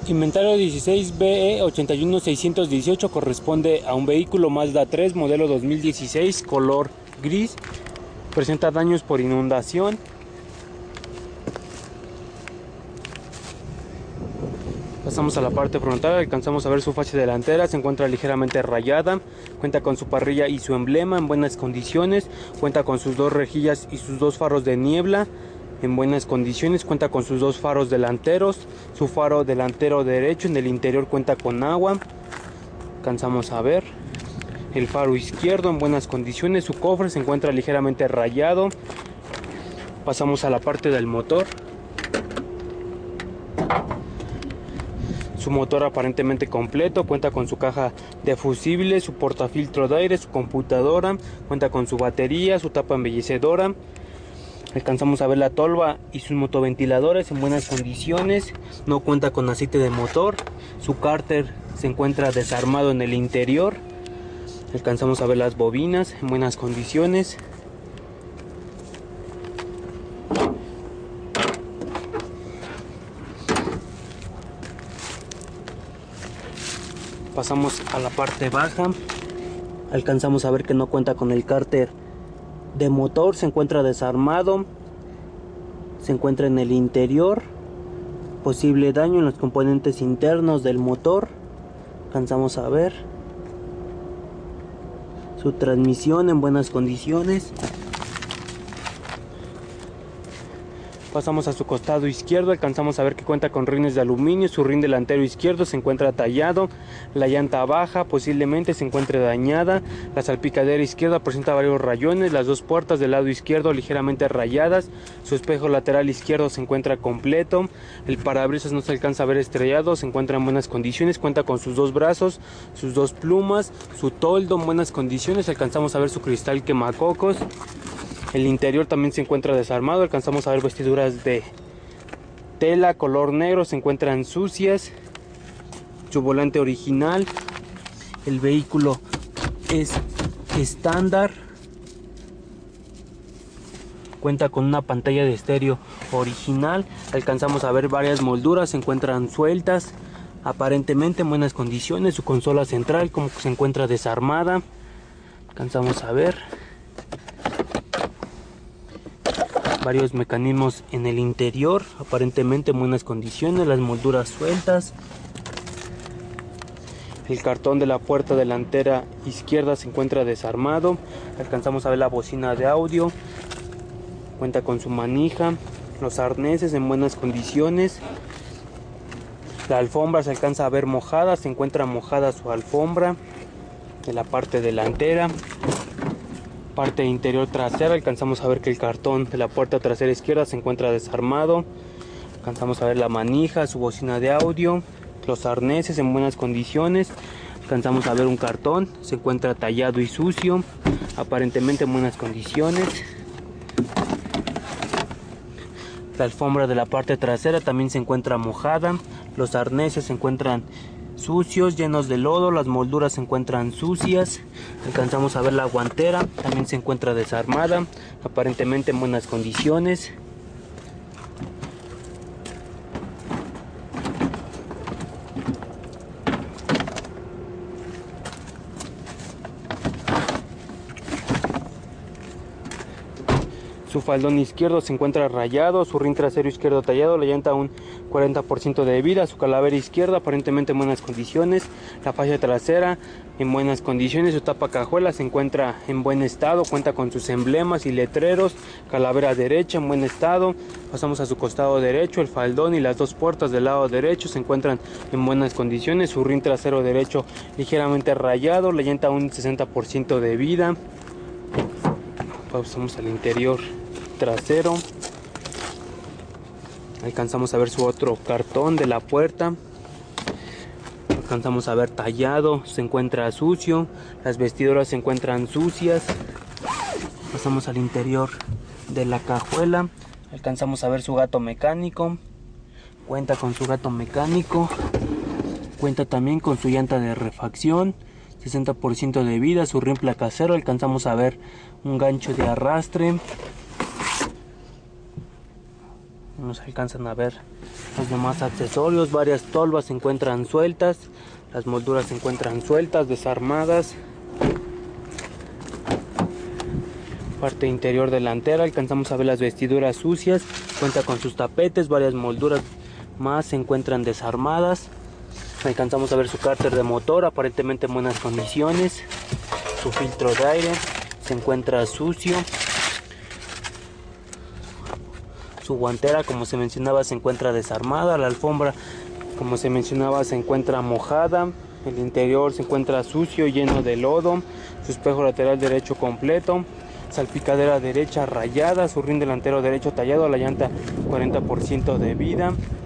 Inventario 16BE81618 corresponde a un vehículo Mazda 3 modelo 2016 color gris. Presenta daños por inundación. Pasamos a la parte frontal, alcanzamos a ver su fase delantera, se encuentra ligeramente rayada, cuenta con su parrilla y su emblema en buenas condiciones, cuenta con sus dos rejillas y sus dos faros de niebla en buenas condiciones, cuenta con sus dos faros delanteros, su faro delantero derecho en el interior cuenta con agua, alcanzamos a ver el faro izquierdo en buenas condiciones, su cofre se encuentra ligeramente rayado. Pasamos a la parte del motor. Su motor aparentemente completo, cuenta con su caja de fusible, su portafiltro de aire, su computadora, cuenta con su batería, su tapa embellecedora. Alcanzamos a ver la tolva y sus motoventiladores en buenas condiciones, no cuenta con aceite de motor, su cárter se encuentra desarmado en el interior. Alcanzamos a ver las bobinas en buenas condiciones. Pasamos a la parte baja, alcanzamos a ver que no cuenta con el cárter de motor, se encuentra desarmado, se encuentra en el interior, posible daño en los componentes internos del motor. Alcanzamos a ver su transmisión en buenas condiciones. Pasamos a su costado izquierdo, alcanzamos a ver que cuenta con rines de aluminio, su rin delantero izquierdo se encuentra tallado, la llanta baja posiblemente se encuentre dañada, la salpicadera izquierda presenta varios rayones, las dos puertas del lado izquierdo ligeramente rayadas, su espejo lateral izquierdo se encuentra completo, el parabrisas no se alcanza a ver estrellado, se encuentra en buenas condiciones, cuenta con sus dos brazos, sus dos plumas, su toldo en buenas condiciones, alcanzamos a ver su cristal quemacocos. El interior también se encuentra desarmado, alcanzamos a ver vestiduras de tela color negro, se encuentran sucias. Su volante original, el vehículo es estándar, cuenta con una pantalla de estéreo original, alcanzamos a ver varias molduras, se encuentran sueltas, aparentemente en buenas condiciones. Su consola central como que se encuentra desarmada, alcanzamos a ver varios mecanismos en el interior, aparentemente en buenas condiciones, las molduras sueltas. El cartón de la puerta delantera izquierda se encuentra desarmado, alcanzamos a ver la bocina de audio, cuenta con su manija, los arneses en buenas condiciones. La alfombra se alcanza a ver mojada, se encuentra mojada su alfombra de la parte delantera. Parte interior trasera, alcanzamos a ver que el cartón de la puerta trasera izquierda se encuentra desarmado, alcanzamos a ver la manija, su bocina de audio, los arneses en buenas condiciones, alcanzamos a ver un cartón, se encuentra tallado y sucio, aparentemente en buenas condiciones. La alfombra de la parte trasera también se encuentra mojada, los arneses se encuentran sucios, llenos de lodo, las molduras se encuentran sucias. Alcanzamos a ver la guantera, también se encuentra desarmada, aparentemente en buenas condiciones. Su faldón izquierdo se encuentra rayado, su rin trasero izquierdo tallado, la llanta un 40% de vida, su calavera izquierda aparentemente en buenas condiciones, la fascia trasera en buenas condiciones, su tapa cajuela se encuentra en buen estado, cuenta con sus emblemas y letreros, calavera derecha en buen estado. Pasamos a su costado derecho, el faldón y las dos puertas del lado derecho se encuentran en buenas condiciones, su rin trasero derecho ligeramente rayado, la llanta un 60% de vida. Pasamos al interior trasero, alcanzamos a ver su otro cartón de la puerta, alcanzamos a ver tallado, se encuentra sucio, las vestiduras se encuentran sucias. Pasamos al interior de la cajuela, alcanzamos a ver su gato mecánico, cuenta con su gato mecánico, cuenta también con su llanta de refacción, 60% de vida, su rin placasero, alcanzamos a ver un gancho de arrastre. Nos alcanzan a ver Los demás accesorios, varias tolvas se encuentran sueltas, las molduras se encuentran sueltas, desarmadas. Parte interior delantera, alcanzamos a ver las vestiduras sucias, cuenta con sus tapetes, varias molduras más se encuentran desarmadas. Alcanzamos a ver su cárter de motor, aparentemente en buenas condiciones. Su filtro de aire se encuentra sucio. Su guantera, como se mencionaba, se encuentra desarmada. La alfombra, como se mencionaba, se encuentra mojada. El interior se encuentra sucio, lleno de lodo. Su espejo lateral derecho completo. Salpicadera derecha rayada. Su rin delantero derecho tallado. La llanta 40% de vida.